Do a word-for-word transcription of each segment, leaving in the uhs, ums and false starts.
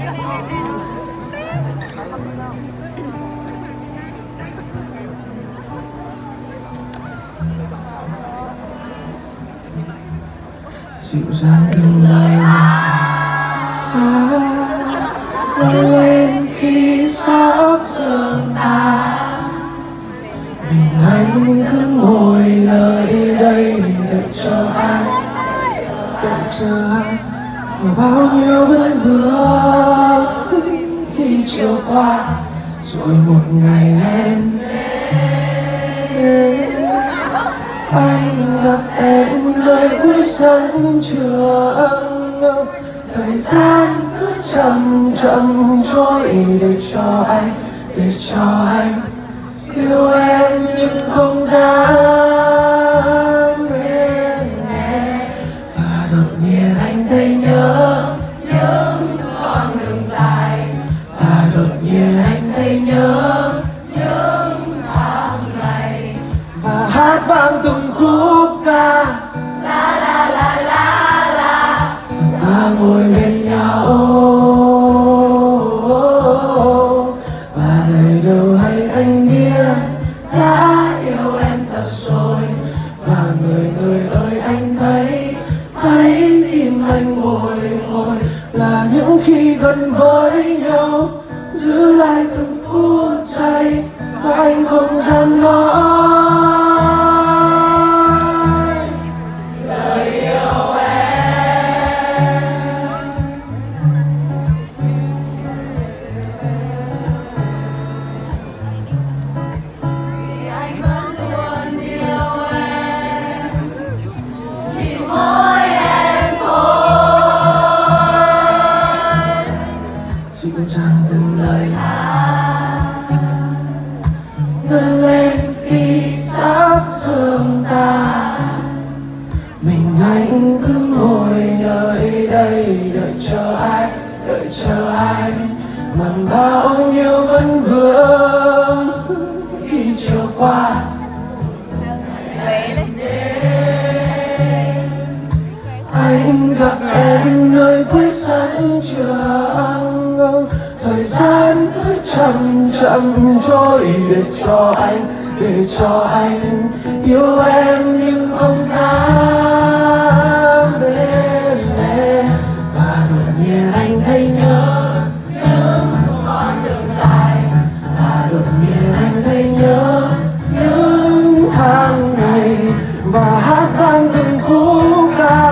Dịu dàng từng lời ngân lên khi sắc sương tan. Mình anh cứ ngồi nơi đây đợi chờ anh, đợi chờ anh mà bao nhiêu vẫn vương khi chiều qua rồi một ngày em đến. Anh gặp em nơi cuối sân trường, thời gian cứ chậm chậm trôi để cho anh, để cho anh yêu em nhưng không dám bên em. Và đột nhiên anh thấy nhớ những con đường dài, và đột nhiên anh thấy nhớ những tháng ngày, và hát vang từng khúc ca la la la la la, ta ngồi bên nhau. Và ngày đầu hay anh biết đã yêu em thật rồi, và người người ơi anh thấy thấy tim anh bồi hồi là những khi gần với nhau giữ lại từng phút giây mà anh không dám nói. Dịu dàng từng lời ngân lên khi sắc sương tan. Mình anh cứ ngồi nơi đây đợi chờ anh, đợi chờ anh mà bao nhiêu vẫn vương khi chiều qua. Anh gặp em nơi cuối sân trường, thời gian cứ chậm chậm trôi để cho anh, để cho anh yêu em nhưng không dám bên em. Và đột nhiên anh thấy nhớ những con đường dài, và đột nhiên anh thấy nhớ những tháng ngày, và hát vang từng khúc ca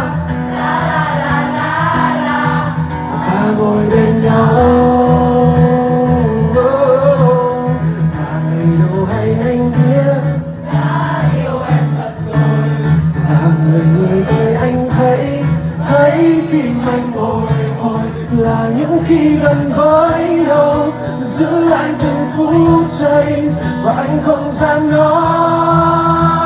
ngồi bên nhau. Và ngày đầu hay anh biết đã yêu em thật rồi, và người người ơi anh thấy thấy tim anh bồi hồi là những khi gần với nhau giữ lại từng phút giây và anh không dám nói.